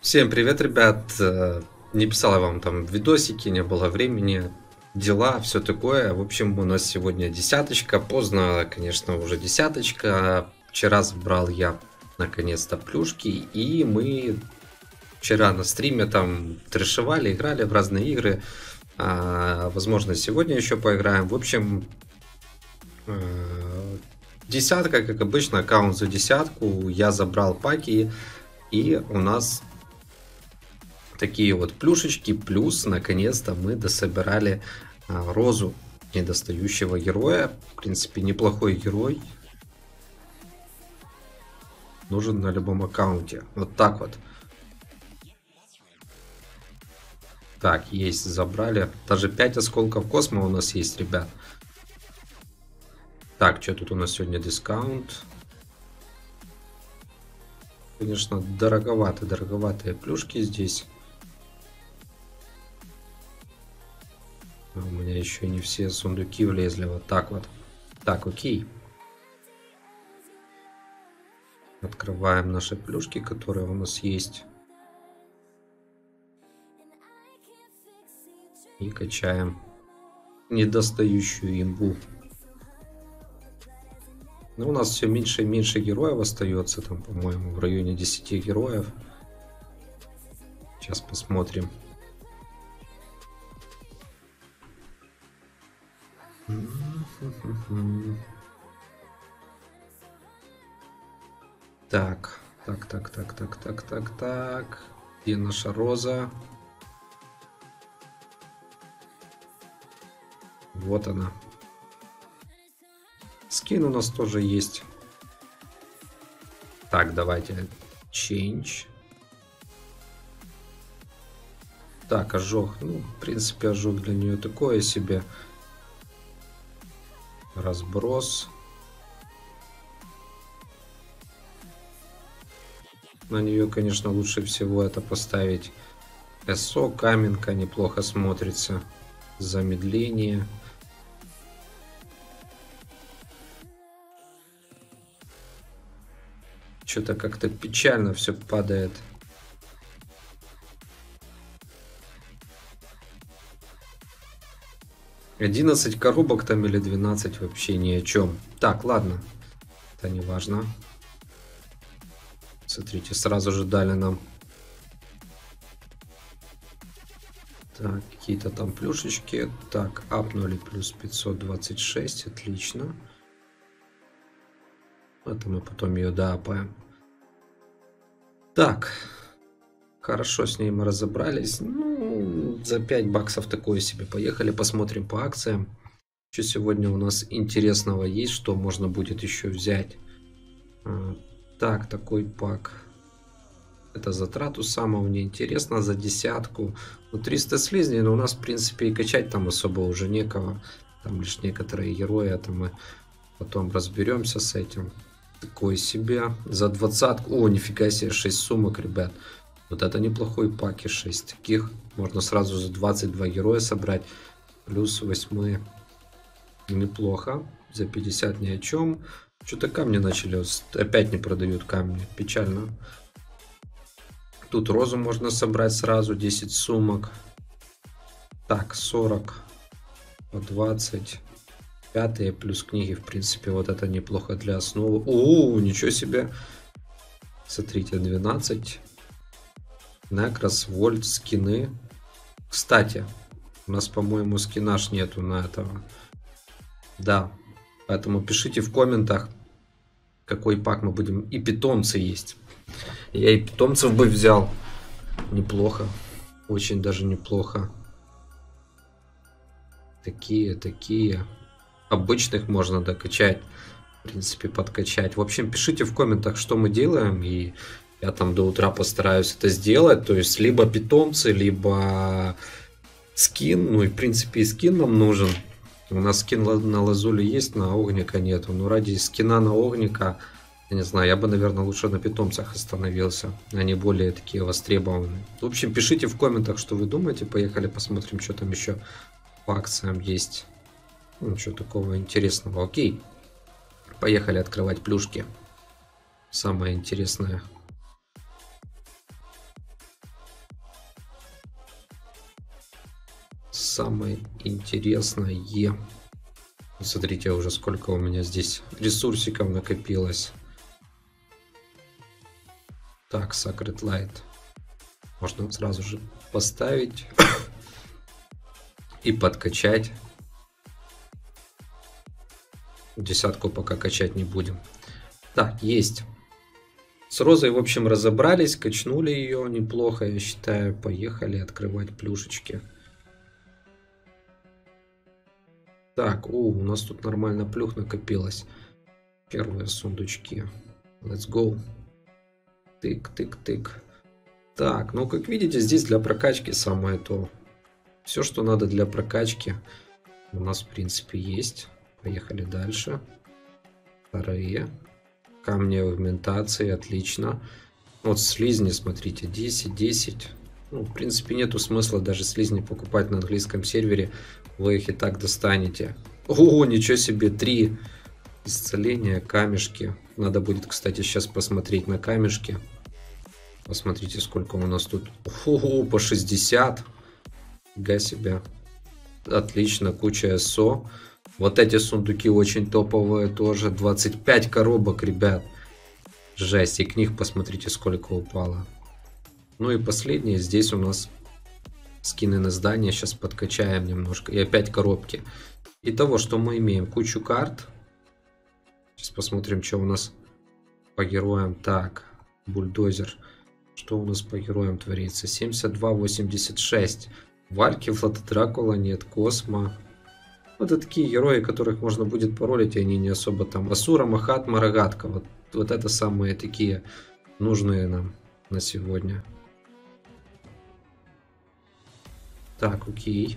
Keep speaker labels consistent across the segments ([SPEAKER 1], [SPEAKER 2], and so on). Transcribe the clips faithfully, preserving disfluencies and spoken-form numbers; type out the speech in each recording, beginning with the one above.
[SPEAKER 1] Всем привет, ребят! Э, Не писал я вам там видосики, не было времени, дела, все такое. В общем, у нас сегодня десяточка, поздно, конечно, уже десяточка. Вчера забрал я наконец-то плюшки, и мы вчера на стриме там трэшевали, играли в разные игры. А, возможно, сегодня еще поиграем. В общем, э, десятка, как обычно, аккаунт за десятку. Я забрал паки, и у нас такие вот плюшечки, плюс наконец-то мы дособирали а, розу недостающего героя. В принципе, неплохой герой. Нужен на любом аккаунте. Вот так вот. Так, есть, забрали. Даже пять осколков космо у нас есть, ребят. Так, что тут у нас сегодня дискаунт? Конечно, дороговато, дороговатые плюшки здесь. У меня еще не все сундуки влезли. Вот так вот. Так, окей. Открываем наши плюшки, которые у нас есть. И качаем недостающую имбу. Но у нас все меньше и меньше героев остается. Там, по-моему, в районе десяти героев. Сейчас посмотрим. Так, так, так, так, так, так, так, так. Где наша роза? Вот она. Скин у нас тоже есть. Так, давайте. Change. Так, ожог. Ну, в принципе, ожог для нее такое себе. Разброс. На нее, конечно, лучше всего это поставить СО. Каменка неплохо смотрится. Замедление. Что-то как-то печально все падает. одиннадцать коробок там или двенадцать вообще ни о чем. Так, ладно. Это не важно. Смотрите, сразу же дали нам. Так, какие-то там плюшечки. Так, апнули плюс пятьсот двадцать шесть. Отлично. Это мы потом ее доапаем. Так. Хорошо, с ней мы разобрались. Ну, за пять баксов такое себе. Поехали, посмотрим по акциям. Что сегодня у нас интересного есть, что можно будет еще взять. А, так, такой пак. Это затрату самого мне интересно за десятку. Ну, триста слизней, но у нас, в принципе, и качать там особо уже некого. Там лишь некоторые герои, это мы потом разберемся с этим. Такой себе. За двадцатку. О, нифига себе, шесть сумок, ребят. Вот это неплохой пак, и шесть таких. Можно сразу за двадцать два героя собрать. Плюс восьмые. Неплохо. За пятьдесят ни о чем. Что-то камни начали. Опять не продают камни. Печально. Тут розу можно собрать сразу. десять сумок. Так, сорок. По двадцать. Пятые плюс книги. В принципе, вот это неплохо для основы. О, ничего себе. Смотрите, двенадцать. Некрос, Вольт, скины. Кстати, у нас, по-моему, скинаш нету на этого. Да. Поэтому пишите в комментах, какой пак мы будем. И питомцы есть. Я и питомцев бы взял. Неплохо. Очень даже неплохо. Такие, такие. Обычных можно докачать. В принципе, подкачать. В общем, пишите в комментах, что мы делаем. И я там до утра постараюсь это сделать. То есть, либо питомцы, либо скин. Ну и, в принципе, и скин нам нужен. У нас скин на лазуле есть, на огника нету. Но ради скина на огника, я не знаю, я бы, наверное, лучше на питомцах остановился. Они более такие востребованные. В общем, пишите в комментах, что вы думаете. Поехали посмотрим, что там еще по акциям есть. Ну, ничего такого интересного. Окей. Поехали открывать плюшки. Самое интересное. самое интересное. Смотрите уже, сколько у меня здесь ресурсиков накопилось. Так, Sacred Light. Можно сразу же поставить и подкачать. Десятку пока качать не будем. Так, есть. С розой, в общем, разобрались, качнули ее неплохо, я считаю. Поехали открывать плюшечки. Так, о, у нас тут нормально плюх накопилось. Первые сундучки. Let's go. Тык, тык, тык. Так, ну как видите, здесь для прокачки самое то. Все, что надо для прокачки, у нас в принципе есть. Поехали дальше. Вторые. Камни аугментации, отлично. Вот слизни, смотрите, десять, десять. Ну, в принципе, нету смысла даже слизни покупать на английском сервере. Вы их и так достанете. О, ничего себе, три исцеления, камешки. Надо будет, кстати, сейчас посмотреть на камешки. Посмотрите, сколько у нас тут. О, по шестьдесят. Фига себе. Отлично, куча СО. Вот эти сундуки очень топовые тоже. двадцать пять коробок, ребят. Жесть. И книг посмотрите, сколько упало. Ну и последнее. Здесь у нас скины на здание. Сейчас подкачаем немножко. И опять коробки. Итого, что мы имеем? Кучу карт. Сейчас посмотрим, что у нас по героям. Так, бульдозер. Что у нас по героям творится? семьдесят два восемьдесят шесть. Вальки, Влада Дракула нет. Космо. Вот это такие герои, которых можно будет паролить, и они не особо там. Асура, Махатма, Рогатка. Вот, вот это самые такие нужные нам на сегодня. Так, окей.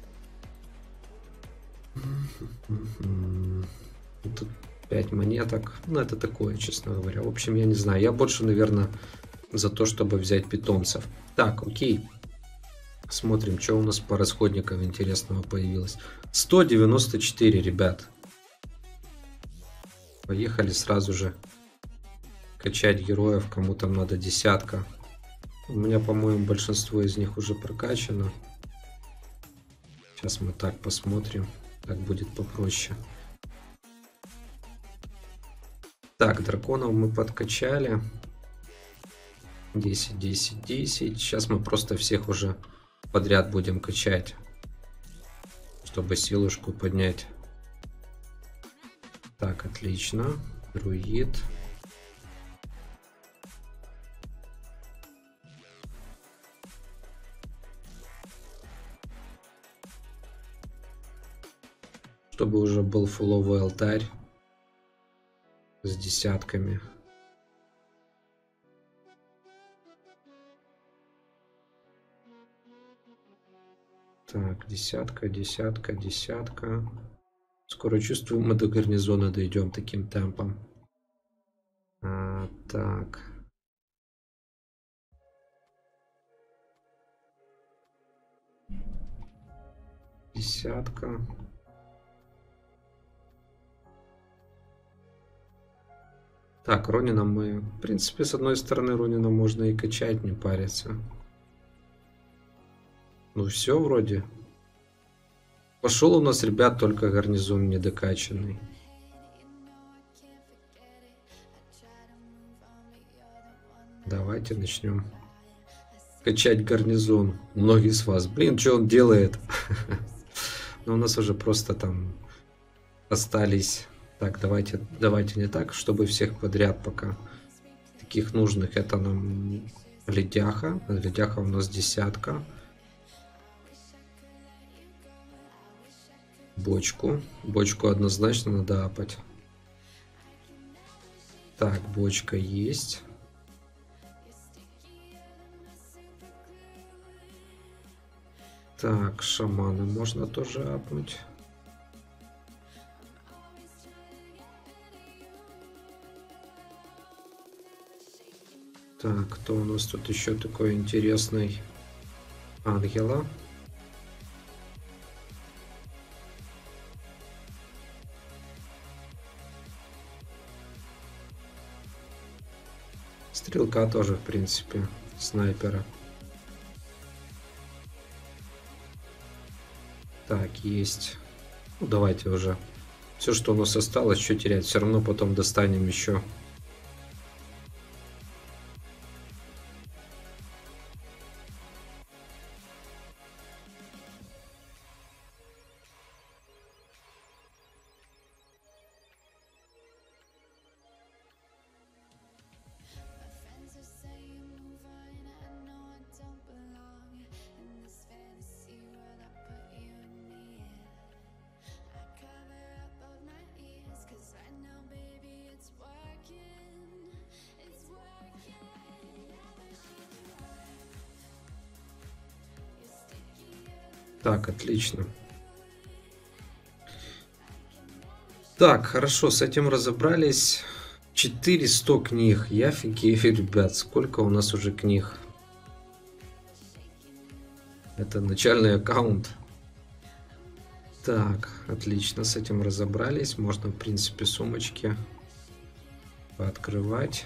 [SPEAKER 1] Тут пять монеток. Ну, это такое, честно говоря. В общем, я не знаю. Я больше, наверное, за то, чтобы взять питомцев. Так, окей. Смотрим, что у нас по расходникам интересного появилось. сто девяносто четыре, ребят. Поехали сразу же качать героев. Кому там надо десятка. У меня, по-моему, большинство из них уже прокачано. Сейчас мы так посмотрим. Так будет попроще. Так, драконов мы подкачали. десять, десять, десять. Сейчас мы просто всех уже подряд будем качать, чтобы силушку поднять. Так, отлично. Друид. Чтобы уже был фуловый алтарь с десятками. Так, десятка, десятка, десятка. Скоро чувствую, мы до гарнизона дойдем таким темпом. А, так. Десятка. Так, Ронина мы... В принципе, с одной стороны, Ронина можно и качать, не париться. Ну все вроде. Пошел у нас, ребят, только гарнизон недокачанный. Давайте начнем качать гарнизон. Многие из вас. Блин, что он делает? Но у нас уже просто там остались... Так, давайте, давайте не так, чтобы всех подряд пока. Таких нужных. Это нам ледяха. Ледяха у нас десятка. Бочку. Бочку однозначно надо апать. Так, бочка есть. Так, шамана можно тоже апнуть. Так, кто у нас тут еще такой интересный? Ангела. Стрелка тоже, в принципе, снайпера. Так, есть. Ну, давайте уже. Все, что у нас осталось, что терять. Все равно потом достанем еще. Так, отлично. Так, хорошо, с этим разобрались. четыреста книг. Я офигею, ребят, сколько у нас уже книг. Это начальный аккаунт. Так, отлично, с этим разобрались. Можно, в принципе, сумочки пооткрывать.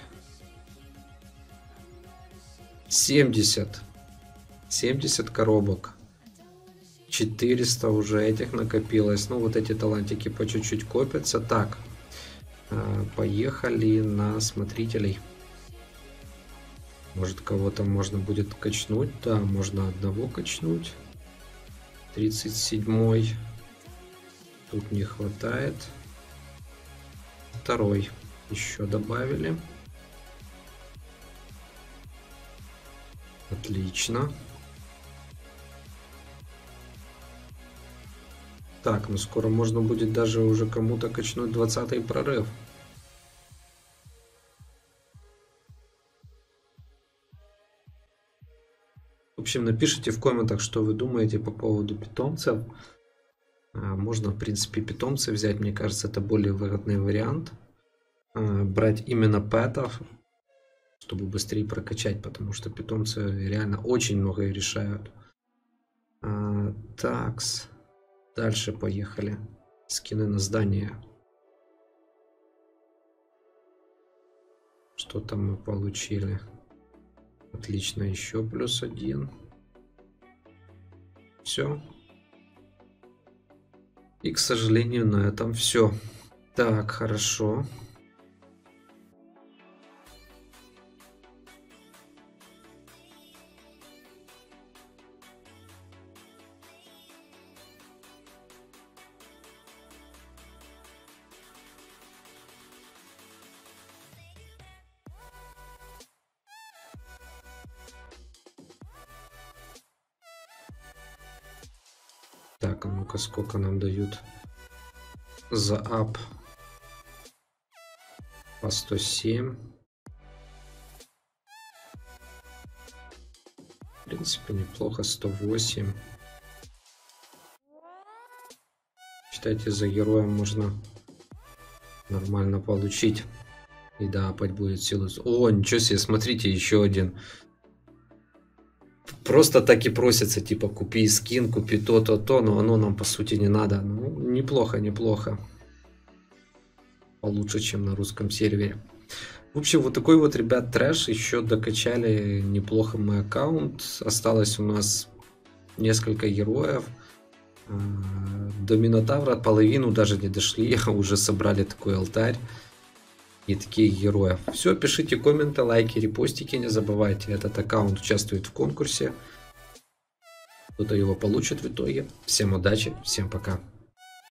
[SPEAKER 1] семьдесят. семьдесят коробок. четыреста уже этих накопилось. Ну, вот эти талантики по чуть-чуть копятся. Так, поехали на смотрителей. Может, кого-то можно будет качнуть. Да, можно одного качнуть. тридцать седьмой. Тут не хватает. Второй еще добавили. Отлично. Так, ну скоро можно будет даже уже кому-то качнуть двадцатый прорыв. В общем, напишите в комментах, что вы думаете по поводу питомцев. Можно, в принципе, питомцы взять. Мне кажется, это более выгодный вариант. Брать именно пэтов, чтобы быстрее прокачать, потому что питомцы реально очень многое решают. Такс. Дальше поехали. Скины на здание. Что там мы получили? Отлично, еще плюс один. Все. И, к сожалению, на этом все. Так, хорошо. Так, а ну-ка, сколько нам дают за ап? По сто семь. В принципе, неплохо. сто восемь. Считайте, за героем можно нормально получить. И да, апать будет силу. О, ничего себе, смотрите, еще один. Просто так и просится, типа, купи скин, купи то-то-то, но оно нам, по сути, не надо. Ну, неплохо, неплохо. Получше, чем на русском сервере. В общем, вот такой вот, ребят, трэш. Еще докачали неплохо мой аккаунт. Осталось у нас несколько героев. До Минотавра половину даже не дошли. Уже собрали такой алтарь. И таких героев. Все, пишите комменты, лайки, репостики. Не забывайте, этот аккаунт участвует в конкурсе. Кто-то его получит в итоге. Всем удачи, всем пока.